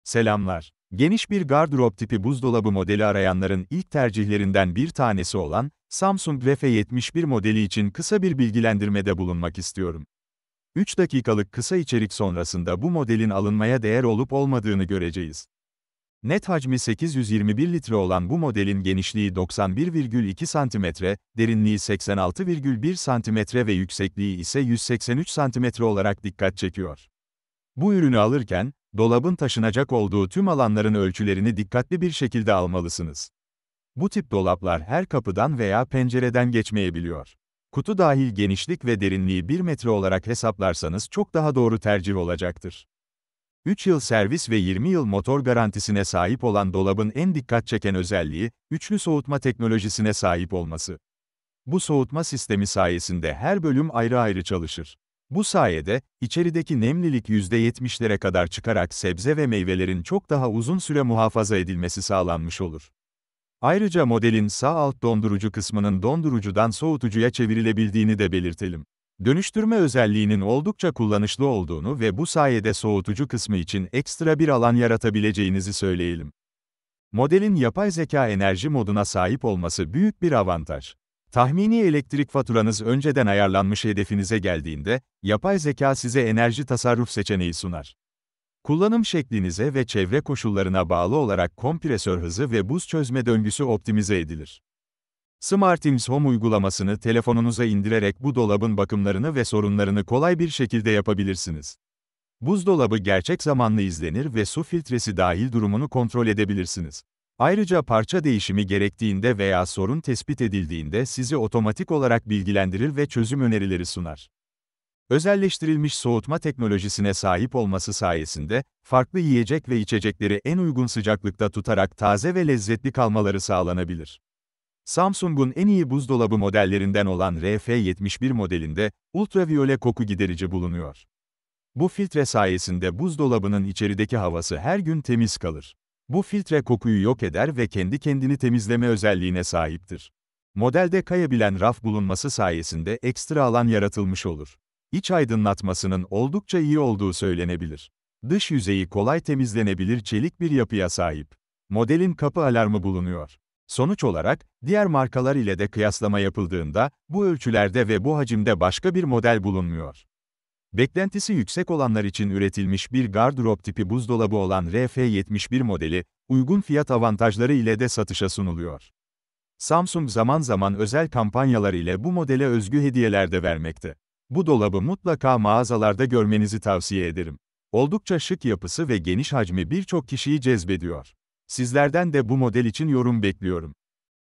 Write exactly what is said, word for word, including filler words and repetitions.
Selamlar. Geniş bir gardırop tipi buzdolabı modeli arayanların ilk tercihlerinden bir tanesi olan Samsung R F yetmiş bir modeli için kısa bir bilgilendirmede bulunmak istiyorum. üç dakikalık kısa içerik sonrasında bu modelin alınmaya değer olup olmadığını göreceğiz. Net hacmi sekiz yüz yirmi bir litre olan bu modelin genişliği doksan bir virgül iki santimetre, derinliği seksen altı virgül bir santimetre ve yüksekliği ise yüz seksen üç santimetre olarak dikkat çekiyor. Bu ürünü alırken, dolabın taşınacak olduğu tüm alanların ölçülerini dikkatli bir şekilde almalısınız. Bu tip dolaplar her kapıdan veya pencereden geçmeyebiliyor. Kutu dahil genişlik ve derinliği bir metre olarak hesaplarsanız çok daha doğru tercih olacaktır. üç yıl servis ve yirmi yıl motor garantisine sahip olan dolabın en dikkat çeken özelliği, üçlü soğutma teknolojisine sahip olması. Bu soğutma sistemi sayesinde her bölüm ayrı ayrı çalışır. Bu sayede, içerideki nemlilik yüzde yetmişlere kadar çıkarak sebze ve meyvelerin çok daha uzun süre muhafaza edilmesi sağlanmış olur. Ayrıca modelin sağ alt dondurucu kısmının dondurucudan soğutucuya çevrilebildiğini de belirtelim. Dönüştürme özelliğinin oldukça kullanışlı olduğunu ve bu sayede soğutucu kısmı için ekstra bir alan yaratabileceğinizi söyleyelim. Modelin yapay zeka enerji moduna sahip olması büyük bir avantaj. Tahmini elektrik faturanız önceden ayarlanmış hedefinize geldiğinde, yapay zeka size enerji tasarruf seçeneği sunar. Kullanım şeklinize ve çevre koşullarına bağlı olarak kompresör hızı ve buz çözme döngüsü optimize edilir. SmartThings Home uygulamasını telefonunuza indirerek bu dolabın bakımlarını ve sorunlarını kolay bir şekilde yapabilirsiniz. Buzdolabı gerçek zamanlı izlenir ve su filtresi dahil durumunu kontrol edebilirsiniz. Ayrıca parça değişimi gerektiğinde veya sorun tespit edildiğinde sizi otomatik olarak bilgilendirir ve çözüm önerileri sunar. Özelleştirilmiş soğutma teknolojisine sahip olması sayesinde, farklı yiyecek ve içecekleri en uygun sıcaklıkta tutarak taze ve lezzetli kalmaları sağlanabilir. Samsung'un en iyi buzdolabı modellerinden olan R F yetmiş bir modelinde, ultraviyole koku giderici bulunuyor. Bu filtre sayesinde buzdolabının içerideki havası her gün temiz kalır. Bu filtre kokuyu yok eder ve kendi kendini temizleme özelliğine sahiptir. Modelde kayabilen raf bulunması sayesinde ekstra alan yaratılmış olur. İç aydınlatmasının oldukça iyi olduğu söylenebilir. Dış yüzeyi kolay temizlenebilir çelik bir yapıya sahip. Modelin kapı alarmı bulunuyor. Sonuç olarak, diğer markalar ile de kıyaslama yapıldığında, bu ölçülerde ve bu hacimde başka bir model bulunmuyor. Beklentisi yüksek olanlar için üretilmiş bir gardırop tipi buzdolabı olan R F yetmiş bir modeli, uygun fiyat avantajları ile de satışa sunuluyor. Samsung zaman zaman özel kampanyalar ile bu modele özgü hediyeler de vermekte. Bu dolabı mutlaka mağazalarda görmenizi tavsiye ederim. Oldukça şık yapısı ve geniş hacmi birçok kişiyi cezbediyor. Sizlerden de bu model için yorum bekliyorum.